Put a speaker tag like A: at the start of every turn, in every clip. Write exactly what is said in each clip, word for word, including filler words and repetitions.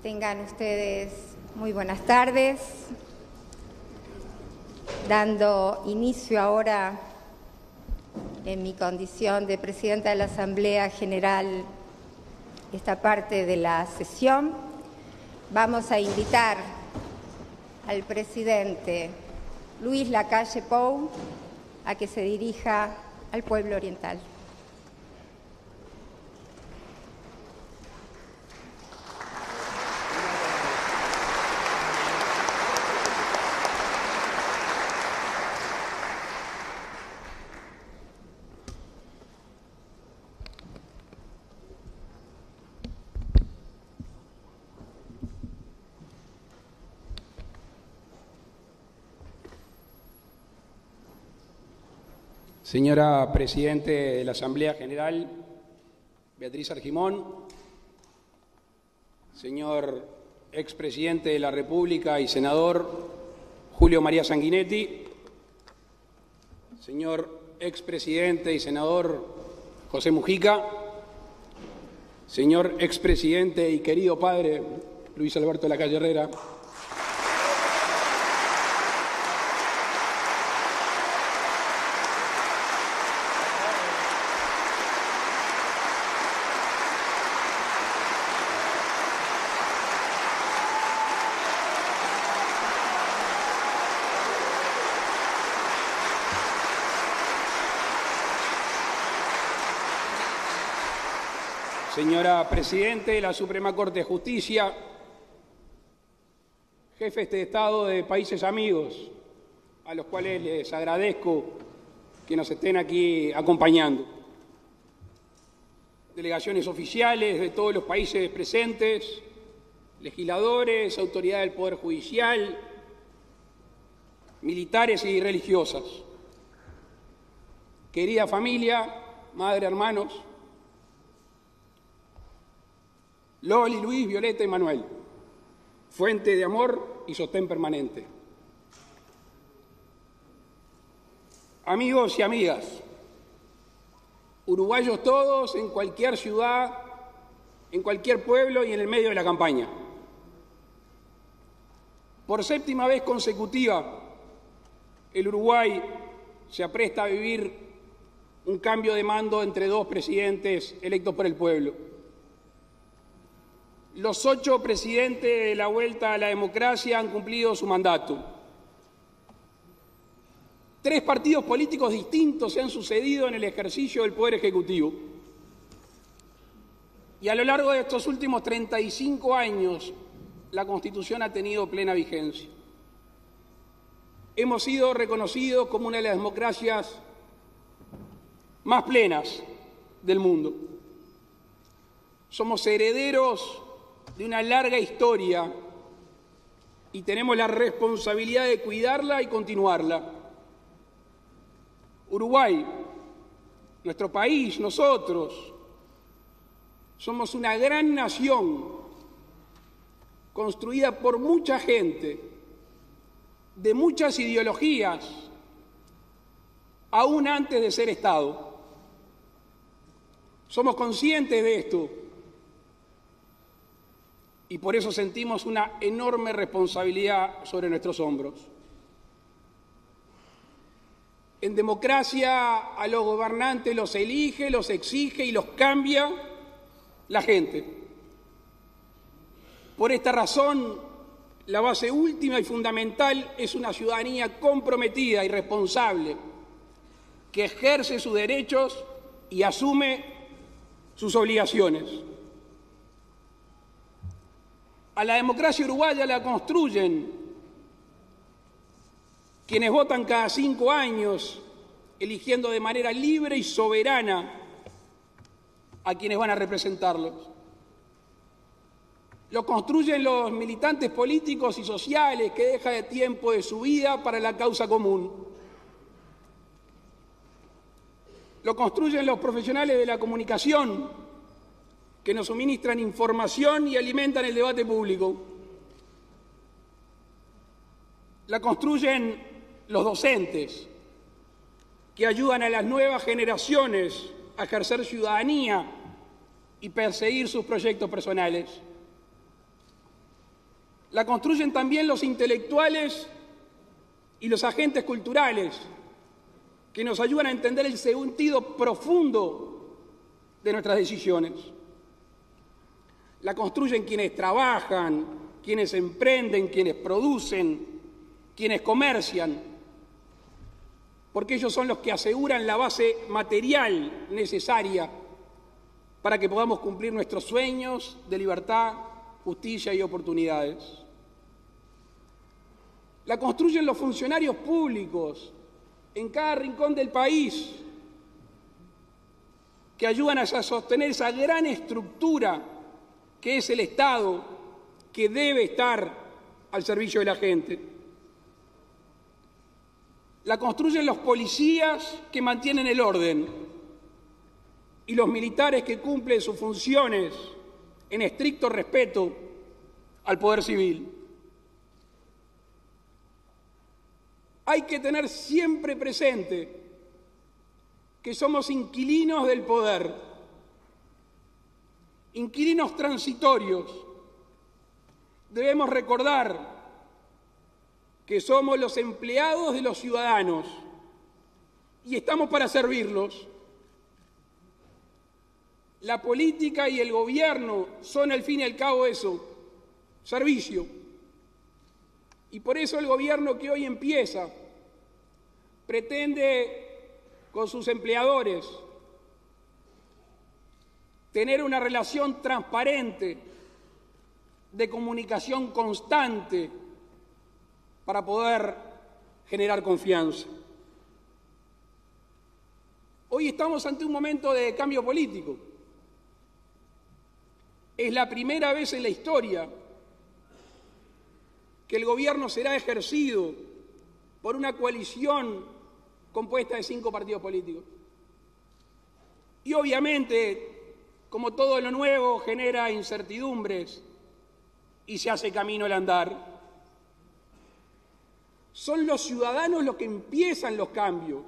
A: Tengan ustedes muy buenas tardes. Dando inicio ahora, en mi condición de presidenta de la Asamblea General, esta parte de la sesión, vamos a invitar al presidente Luis Lacalle Pou a que se dirija al pueblo oriental.
B: Señora Presidente de la Asamblea General, Beatriz Argimón, señor expresidente de la República y senador Julio María Sanguinetti, señor expresidente y senador José Mujica, señor expresidente y querido padre Luis Alberto Lacalle Herrera, señora Presidente de la Suprema Corte de Justicia, jefes de Estado de países amigos, a los cuales les agradezco que nos estén aquí acompañando, delegaciones oficiales de todos los países presentes, legisladores, autoridades del Poder Judicial, militares y religiosas, querida familia, madre, hermanos, Loli, Luis, Violeta y Manuel, fuente de amor y sostén permanente. Amigos y amigas, uruguayos todos, en cualquier ciudad, en cualquier pueblo y en el medio de la campaña. Por séptima vez consecutiva, el Uruguay se apresta a vivir un cambio de mando entre dos presidentes electos por el pueblo. Los ocho presidentes de la vuelta a la democracia han cumplido su mandato. Tres partidos políticos distintos se han sucedido en el ejercicio del Poder Ejecutivo. Y a lo largo de estos últimos treinta y cinco años, la Constitución ha tenido plena vigencia. Hemos sido reconocidos como una de las democracias más plenas del mundo. Somos herederos de una larga historia y tenemos la responsabilidad de cuidarla y continuarla. Uruguay, nuestro país, nosotros, somos una gran nación construida por mucha gente, de muchas ideologías, aún antes de ser Estado. Somos conscientes de esto. Y por eso sentimos una enorme responsabilidad sobre nuestros hombros. En democracia a los gobernantes los elige, los exige y los cambia la gente. Por esta razón, la base última y fundamental es una ciudadanía comprometida y responsable, que ejerce sus derechos y asume sus obligaciones. A la democracia uruguaya la construyen quienes votan cada cinco años, eligiendo de manera libre y soberana a quienes van a representarlos. Lo construyen los militantes políticos y sociales que dejan de tiempo de su vida para la causa común. Lo construyen los profesionales de la comunicación, que nos suministran información y alimentan el debate público. La construyen los docentes, que ayudan a las nuevas generaciones a ejercer ciudadanía y perseguir sus proyectos personales. La construyen también los intelectuales y los agentes culturales que nos ayudan a entender el sentido profundo de nuestras decisiones. La construyen quienes trabajan, quienes emprenden, quienes producen, quienes comercian, porque ellos son los que aseguran la base material necesaria para que podamos cumplir nuestros sueños de libertad, justicia y oportunidades. La construyen los funcionarios públicos en cada rincón del país, que ayudan a sostener esa gran estructura que es el Estado, que debe estar al servicio de la gente. La construyen los policías que mantienen el orden y los militares que cumplen sus funciones en estricto respeto al poder civil. Hay que tener siempre presente que somos inquilinos del poder, inquilinos transitorios. Debemos recordar que somos los empleados de los ciudadanos y estamos para servirlos. La política y el gobierno son al fin y al cabo eso, servicio. Y por eso el gobierno que hoy empieza pretende con sus empleadores tener una relación transparente, de comunicación constante, para poder generar confianza. Hoy estamos ante un momento de cambio político. Es la primera vez en la historia que el gobierno será ejercido por una coalición compuesta de cinco partidos políticos. Y obviamente, como todo lo nuevo, genera incertidumbres y se hace camino al andar. Son los ciudadanos los que empiezan los cambios.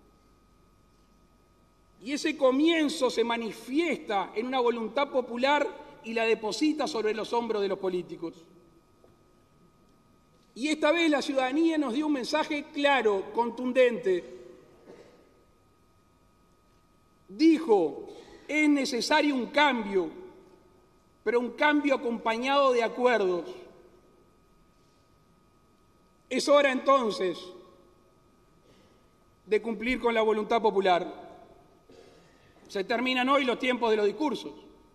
B: Y ese comienzo se manifiesta en una voluntad popular y la deposita sobre los hombros de los políticos. Y esta vez la ciudadanía nos dio un mensaje claro, contundente. Dijo, es necesario un cambio, pero un cambio acompañado de acuerdos. Es hora entonces de cumplir con la voluntad popular. Se terminan hoy los tiempos de los discursos.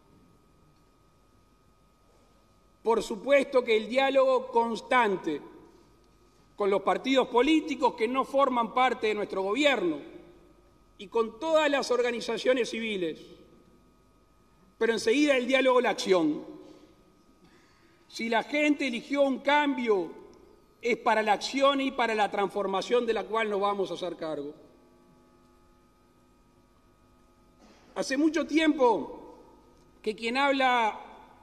B: Por supuesto que el diálogo constante con los partidos políticos que no forman parte de nuestro gobierno y con todas las organizaciones civiles, pero enseguida el diálogo, la acción. Si la gente eligió un cambio, es para la acción y para la transformación de la cual nos vamos a hacer cargo. Hace mucho tiempo que quien habla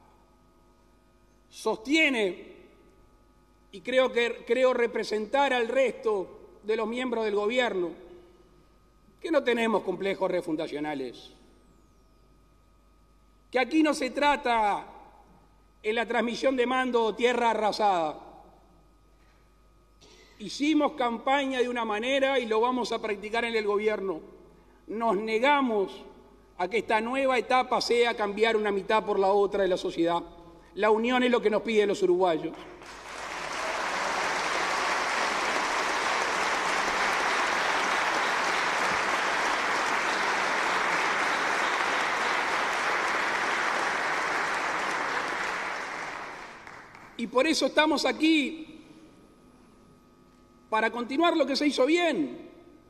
B: sostiene, y creo que creo representar al resto de los miembros del gobierno, que no tenemos complejos refundacionales, que aquí no se trata en la transmisión de mando tierra arrasada. Hicimos campaña de una manera y lo vamos a practicar en el gobierno. Nos negamos a que esta nueva etapa sea cambiar una mitad por la otra de la sociedad. La unión es lo que nos piden los uruguayos. Y por eso estamos aquí, para continuar lo que se hizo bien,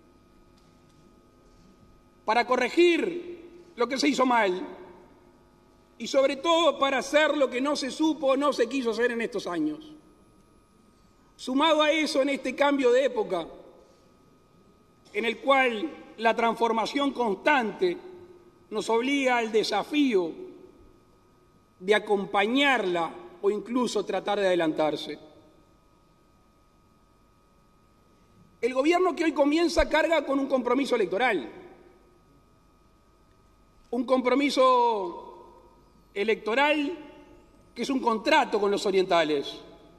B: para corregir lo que se hizo mal y sobre todo para hacer lo que no se supo o no se quiso hacer en estos años. Sumado a eso, en este cambio de época, en el cual la transformación constante nos obliga al desafío de acompañarla o incluso tratar de adelantarse. El gobierno que hoy comienza carga con un compromiso electoral, un compromiso electoral que es un contrato con los orientales.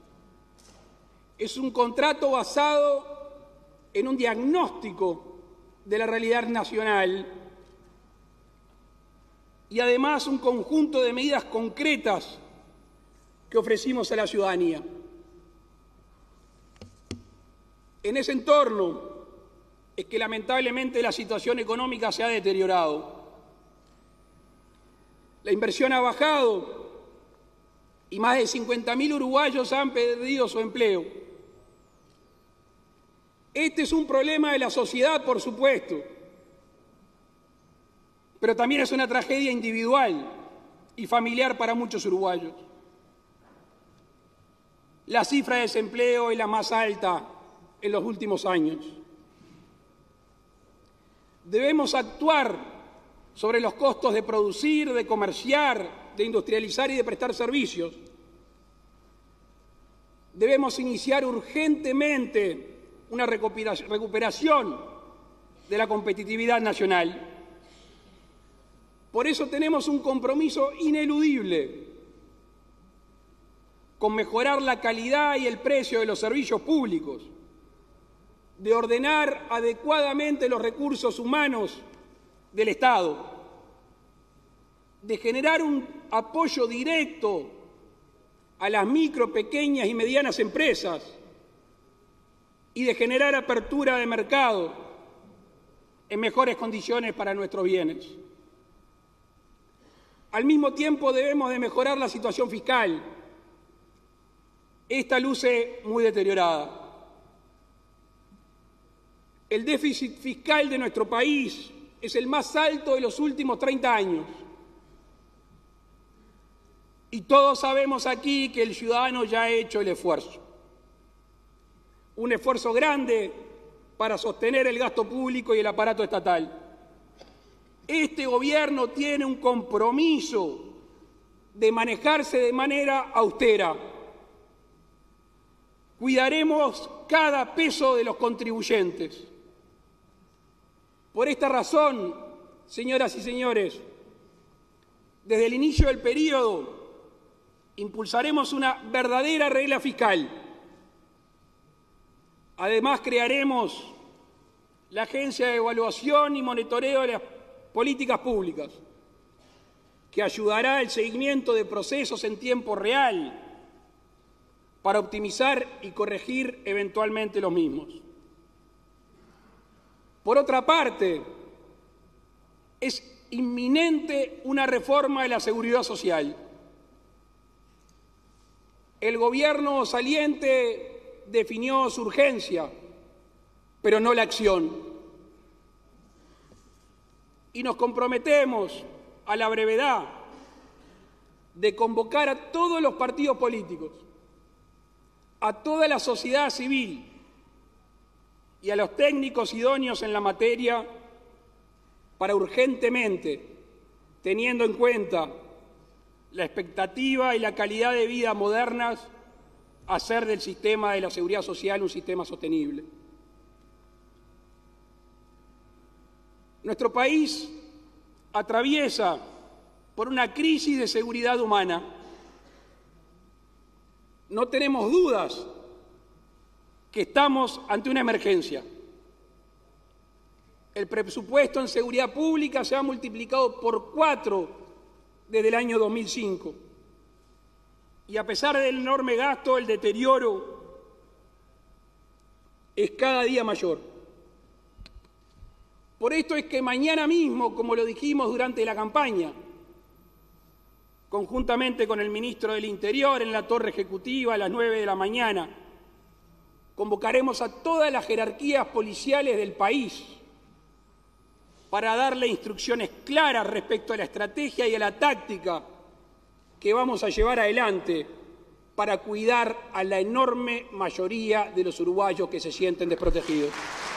B: es un contrato basado en un diagnóstico de la realidad nacional y además un conjunto de medidas concretas que ofrecimos a la ciudadanía. En ese entorno es que lamentablemente la situación económica se ha deteriorado. La inversión ha bajado y más de cincuenta mil uruguayos han perdido su empleo. Este es un problema de la sociedad, por supuesto, pero también es una tragedia individual y familiar para muchos uruguayos. La cifra de desempleo es la más alta en los últimos años. Debemos actuar sobre los costos de producir, de comerciar, de industrializar y de prestar servicios. Debemos iniciar urgentemente una recuperación de la competitividad nacional. Por eso tenemos un compromiso ineludible con mejorar la calidad y el precio de los servicios públicos, de ordenar adecuadamente los recursos humanos del Estado, de generar un apoyo directo a las micro, pequeñas y medianas empresas y de generar apertura de mercado en mejores condiciones para nuestros bienes. Al mismo tiempo debemos de mejorar la situación fiscal. Esta luce muy deteriorada. El déficit fiscal de nuestro país es el más alto de los últimos treinta años. Y todos sabemos aquí que el ciudadano ya ha hecho el esfuerzo. Un esfuerzo grande para sostener el gasto público y el aparato estatal. Este gobierno tiene un compromiso de manejarse de manera austera. Cuidaremos cada peso de los contribuyentes. Por esta razón, señoras y señores, desde el inicio del periodo impulsaremos una verdadera regla fiscal. Además, crearemos la Agencia de Evaluación y Monitoreo de las Políticas Públicas, que ayudará al seguimiento de procesos en tiempo real para optimizar y corregir eventualmente los mismos. Por otra parte, es inminente una reforma de la seguridad social. El gobierno saliente definió su urgencia, pero no la acción. Y nos comprometemos a la brevedad de convocar a todos los partidos políticos, a toda la sociedad civil y a los técnicos idóneos en la materia para urgentemente, teniendo en cuenta la expectativa y la calidad de vida modernas, hacer del sistema de la seguridad social un sistema sostenible. Nuestro país atraviesa por una crisis de seguridad humana. No tenemos dudas que estamos ante una emergencia. El presupuesto en seguridad pública se ha multiplicado por cuatro desde el año dos mil cinco. Y a pesar del enorme gasto, el deterioro es cada día mayor. Por esto es que mañana mismo, como lo dijimos durante la campaña, conjuntamente con el ministro del Interior en la Torre Ejecutiva a las nueve de la mañana, convocaremos a todas las jerarquías policiales del país para darle instrucciones claras respecto a la estrategia y a la táctica que vamos a llevar adelante para cuidar a la enorme mayoría de los uruguayos que se sienten desprotegidos.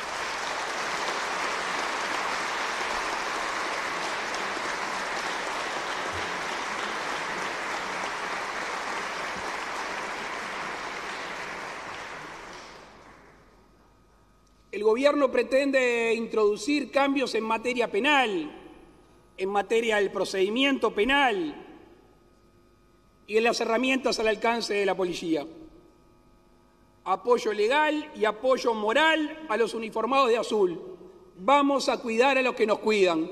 B: El gobierno pretende introducir cambios en materia penal, en materia del procedimiento penal y en las herramientas al alcance de la policía. apoyo legal y apoyo moral a los uniformados de azul. Vamos a cuidar a los que nos cuidan.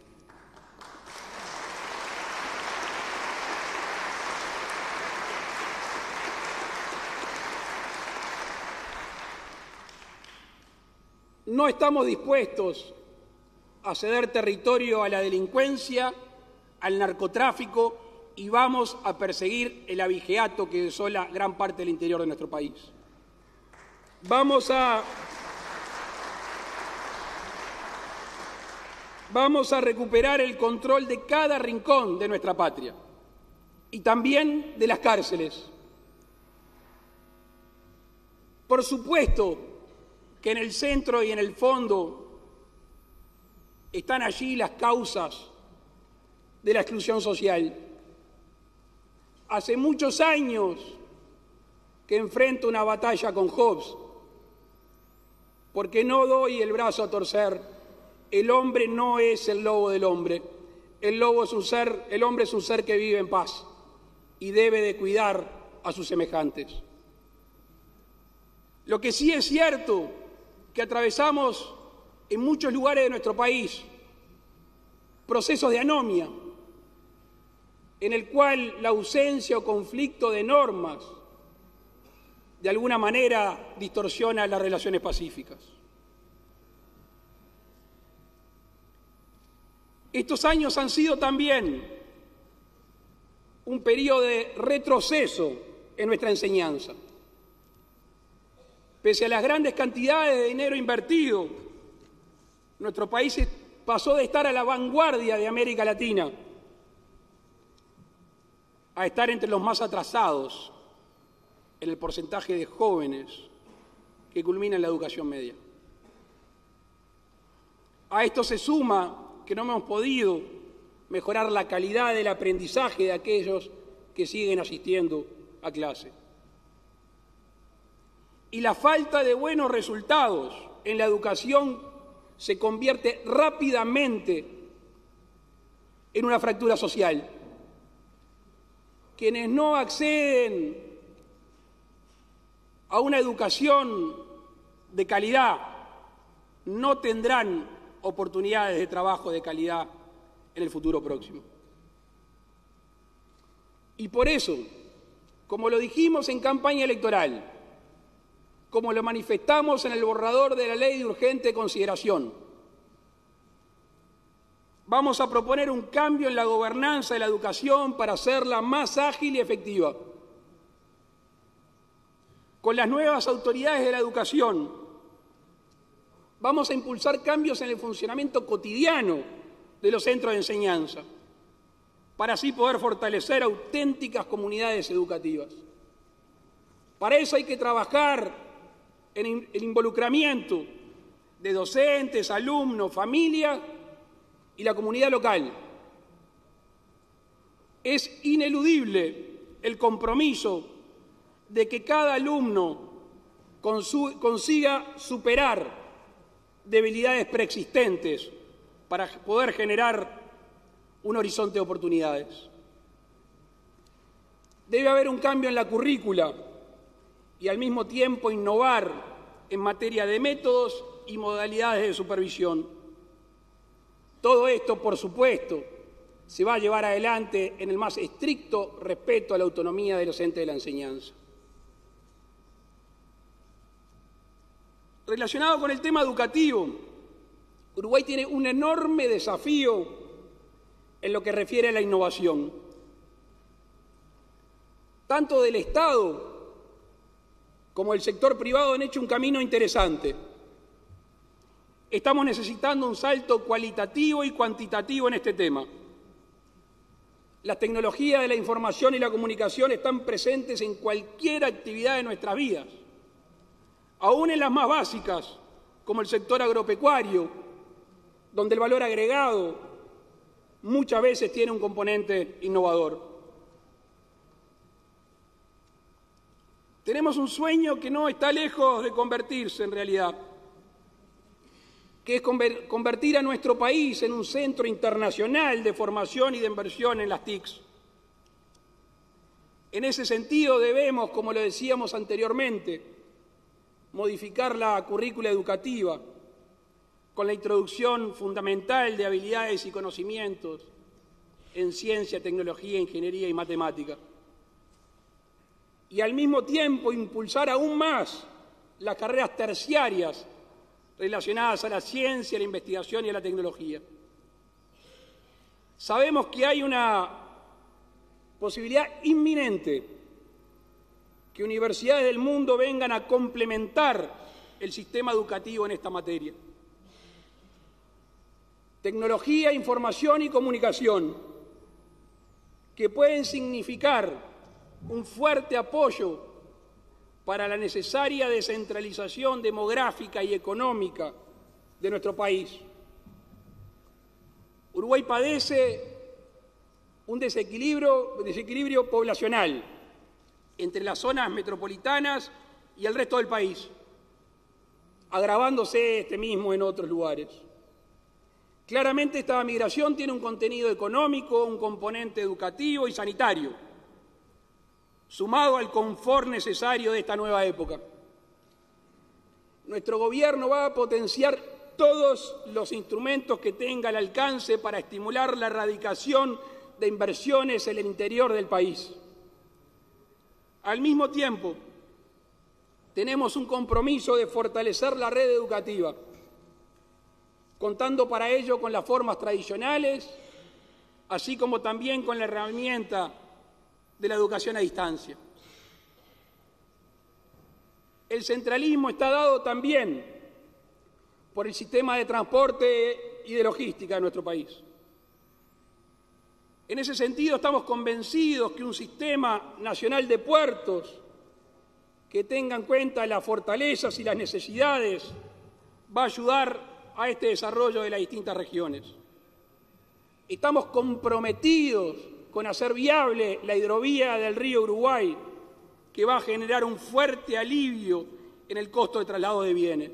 B: No estamos dispuestos a ceder territorio a la delincuencia, al narcotráfico, y vamos a perseguir el abigeato que desola gran parte del interior de nuestro país. Vamos a, vamos a recuperar el control de cada rincón de nuestra patria y también de las cárceles. Por supuesto que en el centro y en el fondo están allí las causas de la exclusión social. Hace muchos años que enfrento una batalla con Hobbes, porque no doy el brazo a torcer. El hombre no es el lobo del hombre. El lobo es un ser, el hombre es un ser que vive en paz y debe de cuidar a sus semejantes. Lo que sí es cierto que atravesamos en muchos lugares de nuestro país procesos de anomia, en el cual la ausencia o conflicto de normas de alguna manera distorsiona las relaciones pacíficas. Estos años han sido también un periodo de retroceso en nuestra enseñanza. Pese a las grandes cantidades de dinero invertido, nuestro país pasó de estar a la vanguardia de América Latina a estar entre los más atrasados en el porcentaje de jóvenes que culminan la educación media. A esto se suma que no hemos podido mejorar la calidad del aprendizaje de aquellos que siguen asistiendo a clase. Y la falta de buenos resultados en la educación se convierte rápidamente en una fractura social. Quienes no acceden a una educación de calidad no tendrán oportunidades de trabajo de calidad en el futuro próximo. Y por eso, como lo dijimos en campaña electoral, como lo manifestamos en el borrador de la Ley de Urgente Consideración, vamos a proponer un cambio en la gobernanza de la educación para hacerla más ágil y efectiva. Con las nuevas autoridades de la educación, vamos a impulsar cambios en el funcionamiento cotidiano de los centros de enseñanza, para así poder fortalecer auténticas comunidades educativas. Para eso hay que trabajar en el involucramiento de docentes, alumnos, familias y la comunidad local. Es ineludible el compromiso de que cada alumno consiga superar debilidades preexistentes para poder generar un horizonte de oportunidades. Debe haber un cambio en la currícula y al mismo tiempo innovar en materia de métodos y modalidades de supervisión. Todo esto, por supuesto, se va a llevar adelante en el más estricto respeto a la autonomía de los entes de la enseñanza. Relacionado con el tema educativo, Uruguay tiene un enorme desafío en lo que refiere a la innovación. Tanto del Estado como el sector privado han hecho un camino interesante. Estamos necesitando un salto cualitativo y cuantitativo en este tema. Las tecnologías de la información y la comunicación están presentes en cualquier actividad de nuestras vidas, aún en las más básicas, como el sector agropecuario, donde el valor agregado muchas veces tiene un componente innovador. Tenemos un sueño que no está lejos de convertirse en realidad, que es convertir a nuestro país en un centro internacional de formación y de inversión en las T I Cs. En ese sentido debemos, como lo decíamos anteriormente, modificar la currícula educativa con la introducción fundamental de habilidades y conocimientos en ciencia, tecnología, ingeniería y matemática. Y al mismo tiempo impulsar aún más las carreras terciarias relacionadas a la ciencia, a la investigación y a la tecnología. Sabemos que hay una posibilidad inminente que universidades del mundo vengan a complementar el sistema educativo en esta materia. Tecnología, información y comunicación, que pueden significar un fuerte apoyo para la necesaria descentralización demográfica y económica de nuestro país. Uruguay padece un desequilibrio, desequilibrio poblacional entre las zonas metropolitanas y el resto del país, agravándose este mismo en otros lugares. Claramente esta migración tiene un contenido económico, un componente educativo y sanitario, sumado al confort necesario de esta nueva época. Nuestro gobierno va a potenciar todos los instrumentos que tenga al alcance para estimular la erradicación de inversiones en el interior del país. Al mismo tiempo, tenemos un compromiso de fortalecer la red educativa, contando para ello con las formas tradicionales, así como también con la herramienta de la educación a distancia. El centralismo está dado también por el sistema de transporte y de logística de nuestro país. En ese sentido, estamos convencidos que un sistema nacional de puertos que tenga en cuenta las fortalezas y las necesidades va a ayudar a este desarrollo de las distintas regiones. Estamos comprometidos con hacer viable la hidrovía del río Uruguay, que va a generar un fuerte alivio en el costo de traslado de bienes.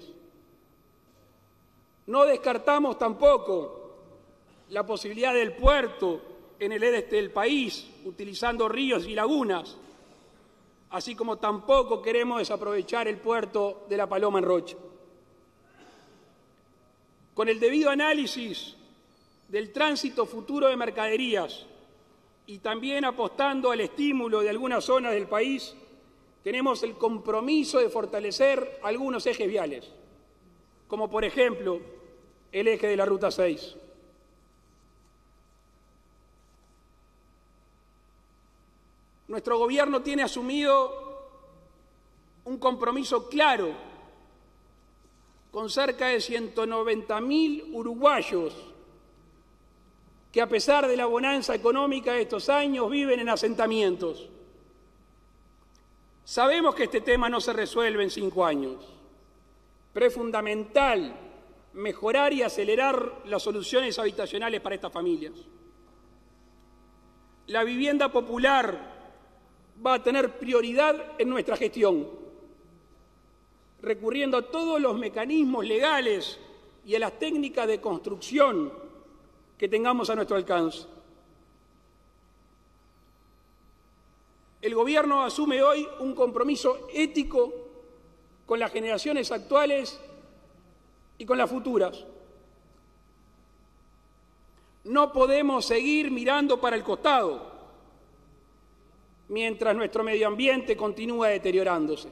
B: No descartamos tampoco la posibilidad del puerto en el este del país, utilizando ríos y lagunas, así como tampoco queremos desaprovechar el puerto de La Paloma en Rocha. Con el debido análisis del tránsito futuro de mercaderías y también apostando al estímulo de algunas zonas del país, tenemos el compromiso de fortalecer algunos ejes viales, como por ejemplo el eje de la Ruta seis. Nuestro gobierno tiene asumido un compromiso claro con cerca de ciento noventa mil uruguayos que, a pesar de la bonanza económica de estos años, viven en asentamientos. Sabemos que este tema no se resuelve en cinco años, pero es fundamental mejorar y acelerar las soluciones habitacionales para estas familias. La vivienda popular va a tener prioridad en nuestra gestión, recurriendo a todos los mecanismos legales y a las técnicas de construcción que tengamos a nuestro alcance. El Gobierno asume hoy un compromiso ético con las generaciones actuales y con las futuras. No podemos seguir mirando para el costado mientras nuestro medio ambiente continúa deteriorándose.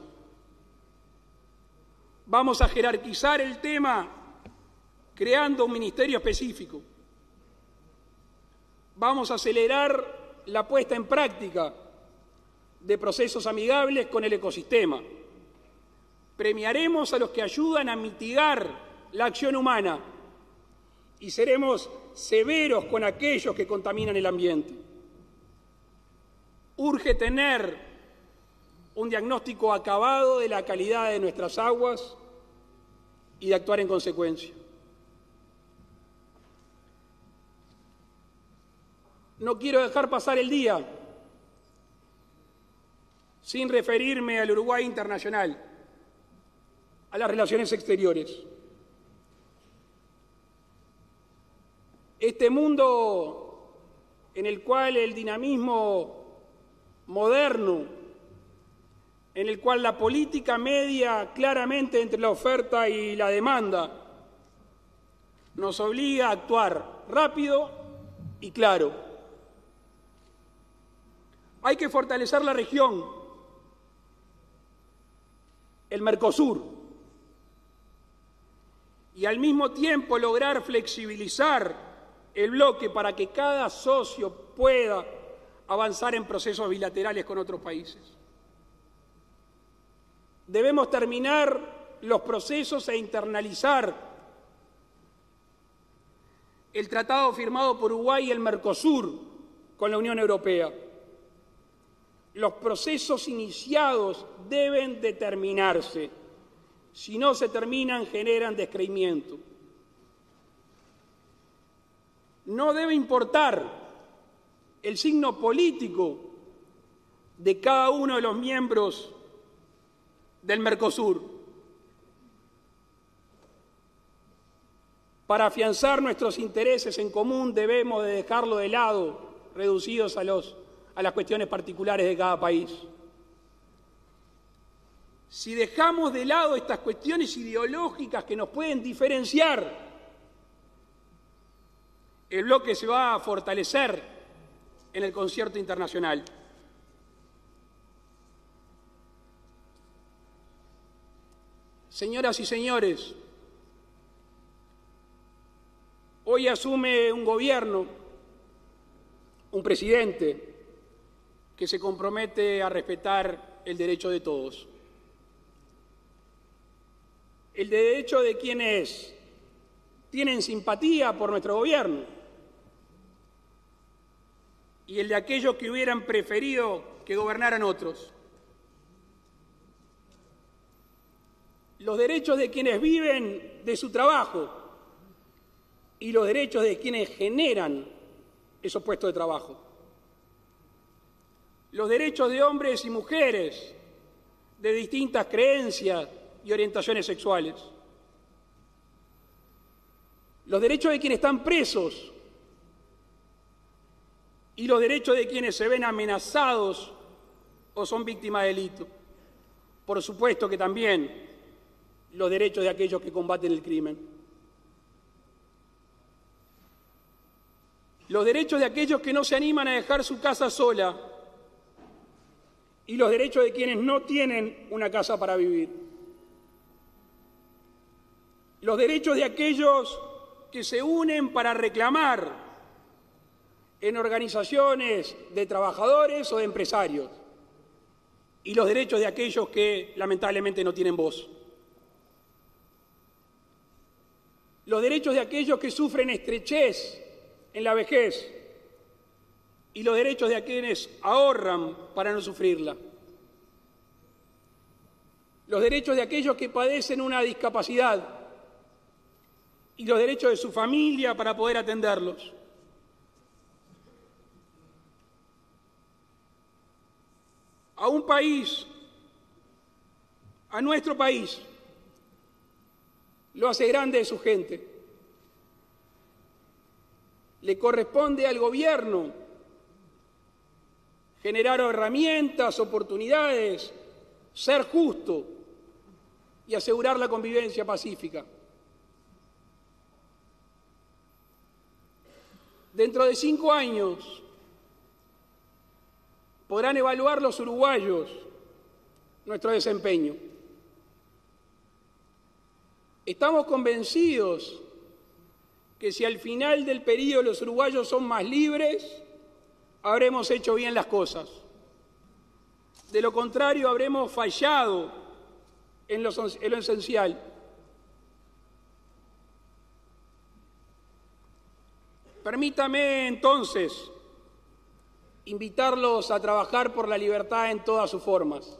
B: Vamos a jerarquizar el tema creando un ministerio específico. Vamos a acelerar la puesta en práctica de procesos amigables con el ecosistema. Premiaremos a los que ayudan a mitigar la acción humana y seremos severos con aquellos que contaminan el ambiente. Urge tener un diagnóstico acabado de la calidad de nuestras aguas y de actuar en consecuencia. No quiero dejar pasar el día sin referirme al Uruguay internacional, a las relaciones exteriores. Este mundo en el cual el dinamismo moderno en el cual la política media claramente entre la oferta y la demanda, nos obliga a actuar rápido y claro. Hay que fortalecer la región, el Mercosur, y al mismo tiempo lograr flexibilizar el bloque para que cada socio pueda avanzar en procesos bilaterales con otros países. Debemos terminar los procesos e internalizar el tratado firmado por Uruguay y el Mercosur con la Unión Europea. Los procesos iniciados deben de terminarse. Si no se terminan, generan descreimiento. No debe importar el signo político de cada uno de los miembros del Mercosur. Para afianzar nuestros intereses en común debemos de dejarlo de lado, reducidos a, los, a las cuestiones particulares de cada país. Si dejamos de lado estas cuestiones ideológicas que nos pueden diferenciar, el bloque se va a fortalecer en el concierto internacional. Señoras y señores, hoy asume un gobierno, un presidente, que se compromete a respetar el derecho de todos. El derecho de quienes tienen simpatía por nuestro gobierno y el de aquellos que hubieran preferido que gobernaran otros. Los derechos de quienes viven de su trabajo y los derechos de quienes generan esos puestos de trabajo. Los derechos de hombres y mujeres de distintas creencias y orientaciones sexuales. Los derechos de quienes están presos y los derechos de quienes se ven amenazados o son víctimas de delito. Por supuesto que también los derechos de aquellos que combaten el crimen. Los derechos de aquellos que no se animan a dejar su casa sola y los derechos de quienes no tienen una casa para vivir. Los derechos de aquellos que se unen para reclamar en organizaciones de trabajadores o de empresarios y los derechos de aquellos que lamentablemente no tienen voz. Los derechos de aquellos que sufren estrechez en la vejez y los derechos de quienes ahorran para no sufrirla. Los derechos de aquellos que padecen una discapacidad y los derechos de su familia para poder atenderlos. A un país, a nuestro país, lo hace grande de su gente. Le corresponde al gobierno generar herramientas, oportunidades, ser justo y asegurar la convivencia pacífica. Dentro de cinco años podrán evaluar los uruguayos nuestro desempeño. Estamos convencidos que si al final del periodo los uruguayos son más libres, habremos hecho bien las cosas. De lo contrario, habremos fallado en lo, en lo esencial. Permítame entonces invitarlos a trabajar por la libertad en todas sus formas.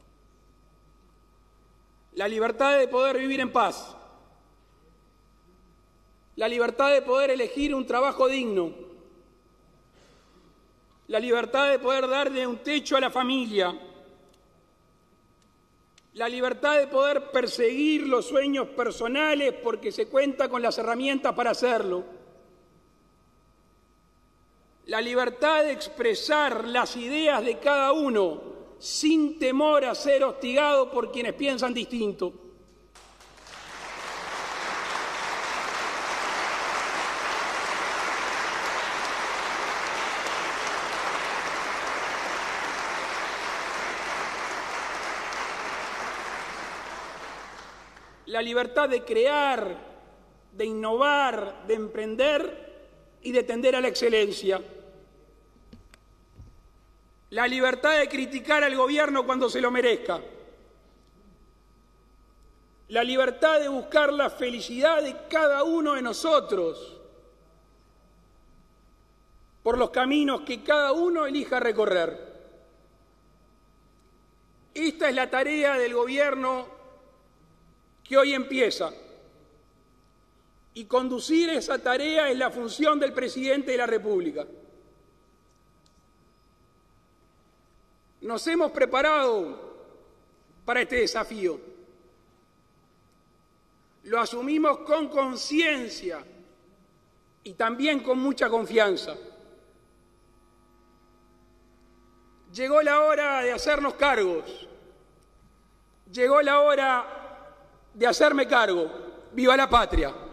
B: La libertad de poder vivir en paz, la libertad de poder elegir un trabajo digno, la libertad de poder darle un techo a la familia, la libertad de poder perseguir los sueños personales porque se cuenta con las herramientas para hacerlo, la libertad de expresar las ideas de cada uno sin temor a ser hostigado por quienes piensan distinto. La libertad de crear, de innovar, de emprender y de tender a la excelencia. La libertad de criticar al gobierno cuando se lo merezca. La libertad de buscar la felicidad de cada uno de nosotros por los caminos que cada uno elija recorrer. Esta es la tarea del gobierno que hoy empieza, y conducir esa tarea es la función del presidente de la República. Nos hemos preparado para este desafío. Lo asumimos con conciencia y también con mucha confianza. Llegó la hora de hacernos cargos. Llegó la hora de hacerme cargo. ¡Viva la patria!